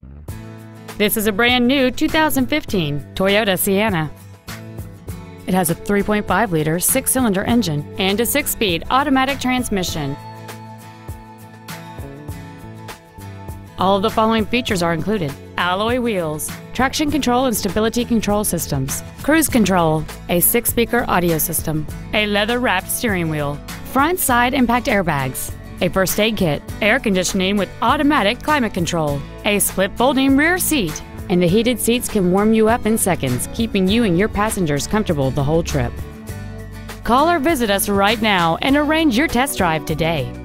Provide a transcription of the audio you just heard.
This is a brand new 2015 Toyota Sienna. It has a 3.5-liter six-cylinder engine and a 6-speed automatic transmission. All of the following features are included: alloy wheels, traction control and stability control systems, cruise control, a 6-speaker audio system, a leather-wrapped steering wheel, front side impact airbags, a first aid kit, air conditioning with automatic climate control, a split folding rear seat, and the heated seats can warm you up in seconds, keeping you and your passengers comfortable the whole trip. Call or visit us right now and arrange your test drive today.